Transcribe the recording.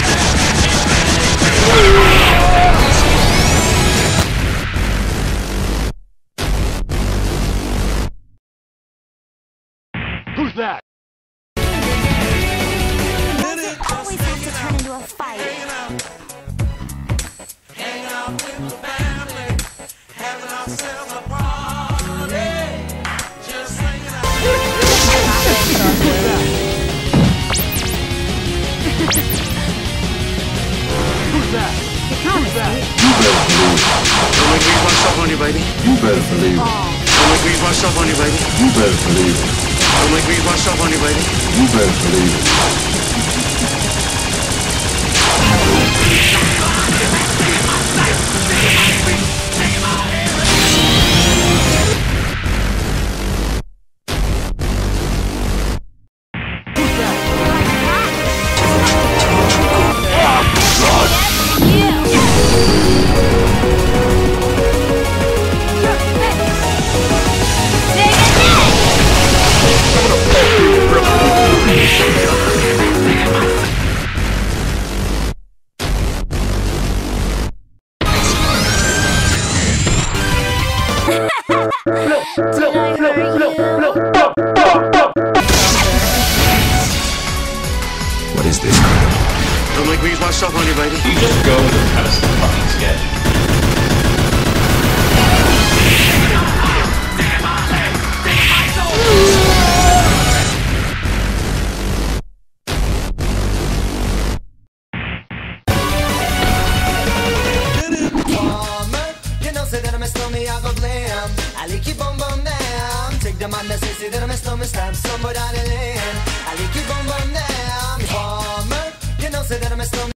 Who's that? Does it always have to turn into a fight? Hang out with the family, having ourselves a party. Just hanging out. Who's that? Who's that? You better believe it. Don't make me myself on you, baby. You better believe it. Don't make me myself on you, baby. You better believe it. Don't make me myself on you, baby. You better believe it. What is this? Don't make me use myself on you, baby. You just go with the premise of the fucking sketch. You know, say that I'm a stormy, I go blam. I like you boom boom down. Take the man that say that I'm a stormy, stab somewhere down the lane. I like you boom boom down. Farmer, you know, say that I'm a stormy.